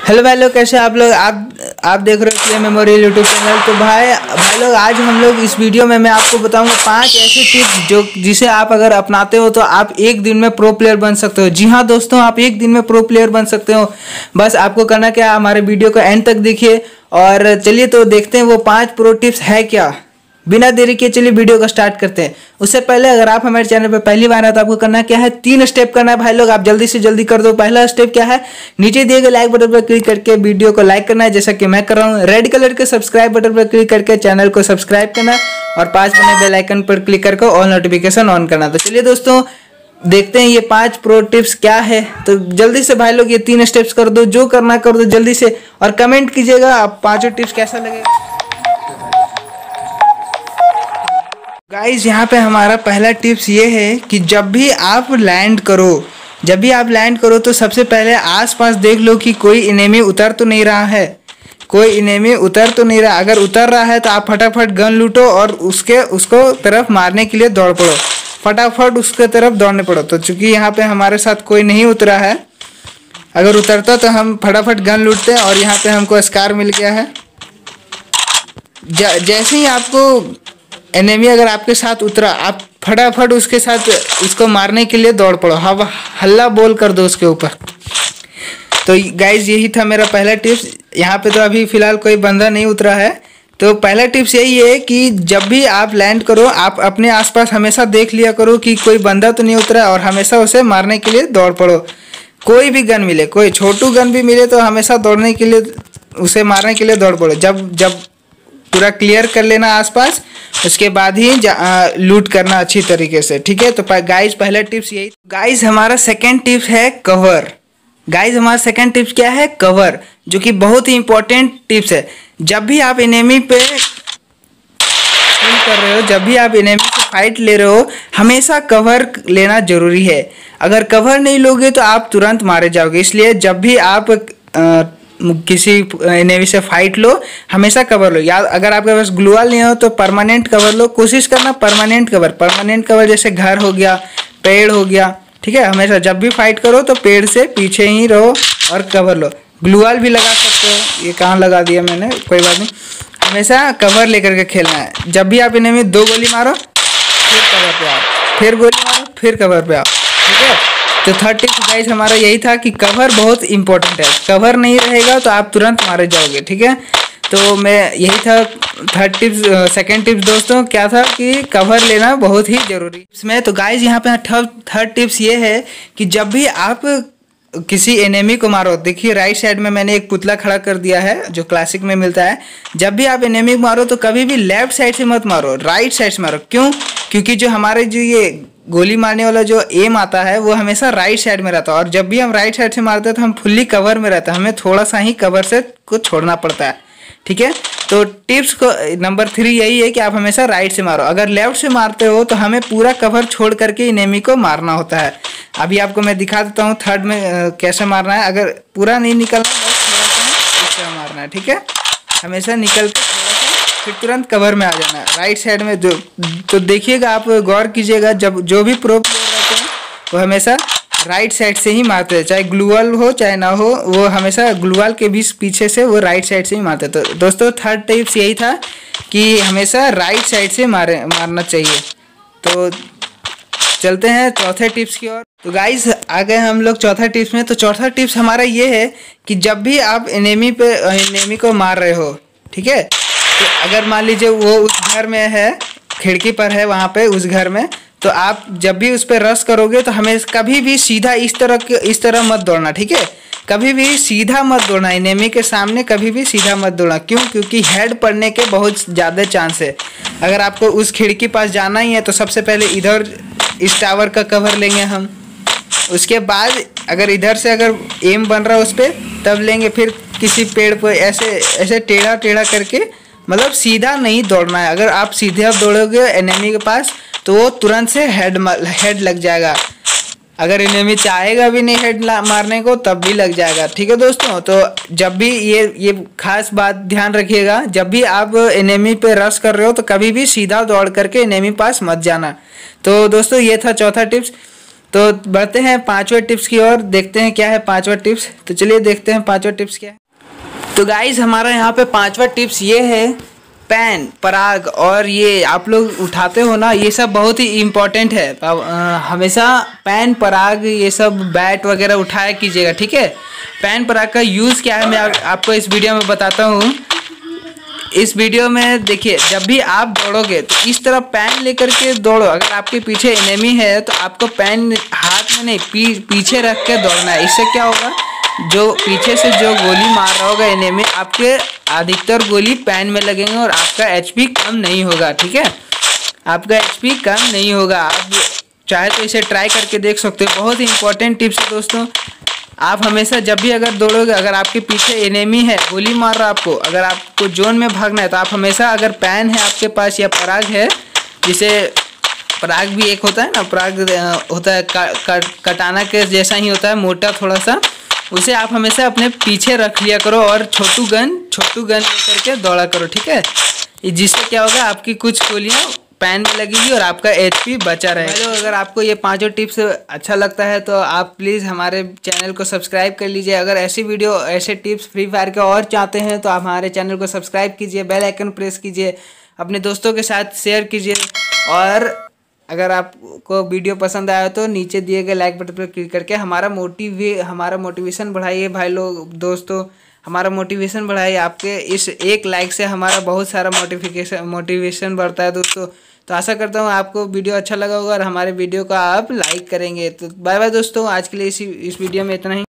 Hello भाई लोग, कैसे आप लोग। आप देख रहे हो प्ले मेमोरियल यूट्यूब चैनल। तो भाई लोग, आज हम लोग इस वीडियो में मैं आपको बताऊंगा 5 ऐसे टिप्स जो जिसे आप अगर अपनाते हो तो आप एक दिन में प्रो प्लेयर बन सकते हो। जी हाँ दोस्तों, आप एक दिन में प्रो प्लेयर बन सकते हो। बस आपको करना क्या, हमारे वीडियो को एंड तक देखिए। और चलिए तो देखते हैं वो 5 प्रो टिप्स है क्या। बिना देरी के चलिए वीडियो को स्टार्ट करते हैं। उससे पहले अगर आप हमारे चैनल पर पहली बार आए तो आपको करना क्या है, 3 स्टेप करना है भाई लोग। आप जल्दी से जल्दी कर दो। पहला स्टेप क्या है, नीचे दिए गए लाइक बटन पर क्लिक करके वीडियो को लाइक करना है, जैसा कि मैं कर रहा हूँ। रेड कलर के सब्सक्राइब बटन पर क्लिक करके चैनल को सब्सक्राइब करना है और 5 बने बेल आइकन पर क्लिक करके ऑल नोटिफिकेशन ऑन करना। तो चलिए दोस्तों देखते हैं ये 5 प्रो टिप्स क्या है। तो जल्दी से भाई लोग ये 3 स्टेप्स कर दो, जो करना कर दो जल्दी से, और कमेंट कीजिएगा आप 5 टिप्स कैसा लगेगा। गाइज यहाँ पे हमारा पहला टिप्स ये है कि जब भी आप लैंड करो तो सबसे पहले आसपास देख लो कि कोई इनेमी उतर तो नहीं रहा है। अगर उतर रहा है तो आप फटाफट गन लूटो और उसको तरफ मारने के लिए दौड़ पड़ो। फटाफट उसके तरफ दौड़ने पड़ो। तो चूंकि यहाँ पे हमारे साथ कोई नहीं उतरा है, अगर उतरता तो हम फटाफट गन लूटते और यहाँ पे हमको स्कार मिल गया है। जैसे ही आपको एनिमी अगर आपके साथ उतरा, आप फटाफट उसके साथ उसको मारने के लिए दौड़ पड़ो। हल्ला बोल कर दो उसके ऊपर। तो गाइज यही था मेरा पहला टिप्स। यहाँ पे तो अभी फ़िलहाल कोई बंदा नहीं उतरा है। तो पहला टिप्स यही है कि जब भी आप लैंड करो आप अपने आसपास हमेशा देख लिया करो कि कोई बंदा तो नहीं उतरा और हमेशा उसे मारने के लिए दौड़ पड़ो। कोई भी गन मिले, कोई छोटू गन भी मिले तो हमेशा दौड़ने के लिए, उसे मारने के लिए दौड़ पड़ो। जब पूरा क्लियर कर लेना आसपास, उसके बाद ही लूट करना अच्छी तरीके से, ठीक है। तो गाइज पहला टिप्स यही। गाइज हमारा सेकंड टिप्स है कवर। क्या है, कवर, जो कि बहुत ही इंपॉर्टेंट टिप्स है। जब भी आप एनिमी पे कर रहे हो, जब भी आप एनिमी से फाइट ले रहे हो, हमेशा कवर लेना जरूरी है। अगर कवर नहीं लोगे तो आप तुरंत मारे जाओगे। इसलिए जब भी आप किसी एनिमी से फाइट लो, हमेशा कवर लो। या अगर आपके पास ग्लूवाल नहीं हो तो परमानेंट कवर लो। कोशिश करना परमानेंट कवर जैसे घर हो गया, पेड़ हो गया, ठीक है। हमेशा जब भी फाइट करो तो पेड़ से पीछे ही रहो और कवर लो। ग्लूवाल भी लगा सकते हो, ये कहाँ लगा दिया मैंने, कोई बात नहीं। हमेशा कवर लेकर के खेलना है। जब भी आप एनिमी 2 गोली मारो फिर कवर पे आओ, फिर गोली मारो फिर कवर पे आओ, ठीक है। तो थर्ड टिप्स गाइस हमारा यही था कि कवर बहुत इंपॉर्टेंट है। कवर नहीं रहेगा तो आप तुरंत मारे जाओगे, ठीक है। तो मैं यही था थर्ड टिप्स। सेकंड टिप्स दोस्तों क्या था कि कवर लेना बहुत ही जरूरी इसमें। तो गाइस यहाँ पे थर्ड टिप्स ये है कि जब भी आप किसी एनिमी को मारो, देखिए राइट साइड में मैंने एक पुतला खड़ा कर दिया है जो क्लासिक में मिलता है। जब भी आप एनिमी को मारो तो कभी भी लेफ्ट साइड से मत मारो, राइट साइड से मारो। क्यों? क्योंकि जो हमारे जो ये गोली मारने वाला जो एम आता है वो हमेशा राइट साइड में रहता है, और जब भी हम राइट साइड से मारते हैं तो हम फुल्ली कवर में रहते हैं। हमें थोड़ा सा ही कवर से को छोड़ना पड़ता है, ठीक है। तो टिप्स को नंबर 3 यही है कि आप हमेशा राइट से मारो। अगर लेफ्ट से मारते हो तो हमें पूरा कवर छोड़ करके एनिमी को मारना होता है। अभी आपको मैं दिखा देता हूँ थर्ड में कैसे मारना है। अगर पूरा नहीं निकलना, बस थोड़ा सा इस तरह मारना है, ठीक है। हमेशा निकल के फिर तुरंत कवर में आ जाना है राइट साइड में। जो तो देखिएगा, आप गौर कीजिएगा, जब जो भी प्रो प्लेयर रहते हैं वो हमेशा राइट साइड से ही मारते हैं। चाहे ग्लूवाल हो चाहे ना हो, वो हमेशा ग्लूवाल के बीच पीछे से वो राइट साइड से ही मारते हैं। तो दोस्तों थर्ड टिप्स यही था कि हमेशा राइट साइड से मारना चाहिए। तो चलते हैं चौथे टिप्स की ओर। तो गाइस आ गए हम लोग चौथा टिप्स में। तो चौथा टिप्स हमारा ये है कि जब भी आप एनिमी को मार रहे हो, ठीक है, तो अगर मान लीजिए वो उस घर में है, खिड़की पर है वहाँ पे उस घर में, तो आप जब भी उस पर रश करोगे तो हमें कभी भी सीधा इस तरह मत दौड़ना, ठीक है। कभी भी सीधा मत दौड़ना, एनिमी के सामने कभी भी सीधा मत दौड़ना। क्यों? क्योंकि हेड पड़ने के बहुत ज़्यादा चांस है। अगर आपको उस खिड़की पास जाना ही है तो सबसे पहले इधर इस टावर का कवर लेंगे हम। उसके बाद अगर इधर से अगर एम बन रहा है उस पर तब लेंगे। फिर किसी पेड़ पर ऐसे टेढ़ा करके, मतलब सीधा नहीं दौड़ना है। अगर आप सीधे आप दौड़ोगे एनिमी के पास तो वो तुरंत से हेड लग जाएगा। अगर एनिमी चाहेगा भी नहीं हेड मारने को तब भी लग जाएगा, ठीक है दोस्तों। तो जब भी ये खास बात ध्यान रखिएगा, जब भी आप एनिमी पे रश कर रहे हो तो कभी भी सीधा दौड़ करके एनिमी पास मत जाना। तो दोस्तों ये था चौथा टिप्स। तो बढ़ते हैं 5वें टिप्स की ओर, देखते हैं क्या है 5वां टिप्स। तो चलिए देखते हैं 5वां टिप्स क्या है। तो गाइज हमारा यहाँ पे 5वां टिप्स ये है, पैन, पराग और ये आप लोग उठाते हो ना, ये सब बहुत ही इम्पोर्टेंट है। हमेशा पैन, पराग, ये सब बैट वगैरह उठाया कीजिएगा, ठीक है। पैन पराग का यूज़ क्या है मैं आपको इस वीडियो में बताता हूँ। इस वीडियो में देखिए, जब भी आप दौड़ोगे तो इस तरह पैन लेकर के दौड़ो। अगर आपके पीछे एनिमी है तो आपको पैन हाथ में नहीं पीछे रख के दौड़ना है। इससे क्या होगा, जो पीछे से जो गोली मार रहा होगा एनिमी, आपके अधिकतर गोली पैन में लगेंगे और आपका एचपी कम नहीं होगा, ठीक है। आपका एचपी कम नहीं होगा। आप चाहे तो इसे ट्राई करके देख सकते हो। बहुत ही इंपॉर्टेंट टिप्स है दोस्तों। आप हमेशा जब भी अगर दौड़ोगे, अगर आपके पीछे एनिमी है, गोली मार रहा आपको, अगर आपको जोन में भागना है तो आप हमेशा, अगर पैन है आपके पास या पराग है, जिसे पराग भी एक होता है ना, पराग होता है कटाना के जैसा ही होता है, मोटा थोड़ा सा, उसे आप हमेशा अपने पीछे रख लिया करो और छोटू गन लेकर के दौड़ा करो, ठीक है। जिससे क्या होगा, आपकी कुछ गोलियाँ पैन में लगेगी और आपका एचपी बचा रहेगा। हेलो, अगर आपको ये 5 टिप्स अच्छा लगता है तो आप प्लीज़ हमारे चैनल को सब्सक्राइब कर लीजिए। अगर ऐसी वीडियो, ऐसे टिप्स फ्री फायर के और चाहते हैं तो आप हमारे चैनल को सब्सक्राइब कीजिए, बेल आइकन प्रेस कीजिए, अपने दोस्तों के साथ शेयर कीजिए। और अगर आपको वीडियो पसंद आया तो नीचे दिए गए लाइक बटन पर क्लिक करके हमारा मोटिवेशन बढ़ाइए भाई लोग, दोस्तों, हमारा मोटिवेशन बढ़ाइए। आपके इस एक लाइक से हमारा बहुत सारा मोटिवेशन बढ़ता है दोस्तों। तो आशा करता हूँ आपको वीडियो अच्छा लगा होगा और हमारे वीडियो को आप लाइक करेंगे। तो बाय बाय दोस्तों, आज के लिए इस वीडियो में इतना ही।